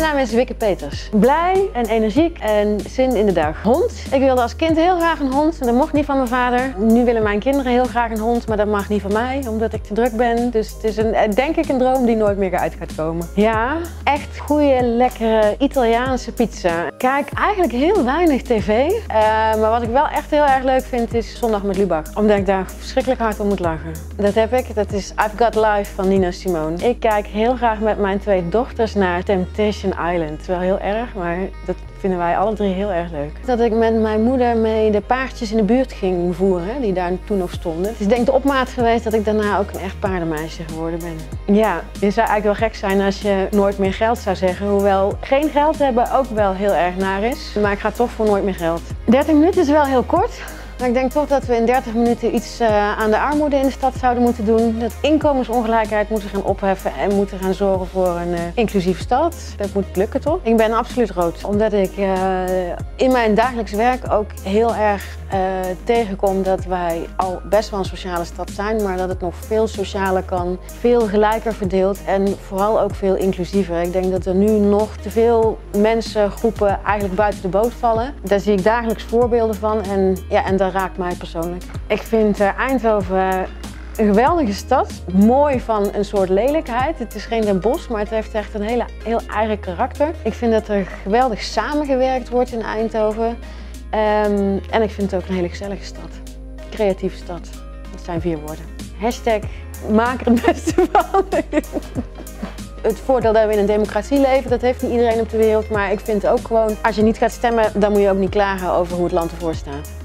naam is Wikke Peters. Blij en energiek en zin in de dag. Hond. Ik wilde als kind heel graag een hond. Dat mocht niet van mijn vader. Nu willen mijn kinderen heel graag een hond, maar dat mag niet van mij, omdat ik te druk ben. Dus het is denk ik een droom die nooit meer uit gaat komen. Ja, echt goede, lekkere Italiaanse pizza. Ik kijk eigenlijk heel weinig tv. Maar wat ik wel echt heel erg leuk vind is Zondag met Lubach. Omdat ik daar verschrikkelijk hard om moet lachen. Dat heb ik. Dat is I've Got Life van Nina Simone. Ik kijk heel graag met mijn 2 dochters naar Temptation Island. Wel heel erg, maar dat vinden wij alle 3 heel erg leuk. Dat ik met mijn moeder mee de paardjes in de buurt ging voeren, die daar toen nog stonden. Het is denk ik de opmaat geweest dat ik daarna ook een echt paardenmeisje geworden ben. Ja, je zou eigenlijk wel gek zijn als je nooit meer geld zou zeggen. Hoewel geen geld hebben ook wel heel erg naar is. Maar ik ga toch voor nooit meer geld. 30 minuten is wel heel kort. Maar ik denk toch dat we in 30 minuten iets aan de armoede in de stad zouden moeten doen. Dat inkomensongelijkheid moeten gaan opheffen en moeten gaan zorgen voor een inclusieve stad. Dat moet lukken toch? Ik ben absoluut rood. Omdat ik in mijn dagelijks werk ook heel erg tegenkom dat wij al best wel een sociale stad zijn. Maar dat het nog veel socialer kan, veel gelijker verdeeld en vooral ook veel inclusiever. Ik denk dat er nu nog te veel mensen, groepen eigenlijk buiten de boot vallen. Daar zie ik dagelijks voorbeelden van en dat raakt mij persoonlijk. Ik vind Eindhoven een geweldige stad. Mooi van een soort lelijkheid. Het is geen Den Bosch, maar het heeft echt een heel eigen karakter. Ik vind dat er geweldig samengewerkt wordt in Eindhoven. En ik vind het ook een hele gezellige stad. Creatieve stad. Dat zijn 4 woorden. Hashtag maak er het beste van. Het voordeel dat we in een democratie leven, dat heeft niet iedereen op de wereld. Maar ik vind ook gewoon, als je niet gaat stemmen, dan moet je ook niet klagen over hoe het land ervoor staat.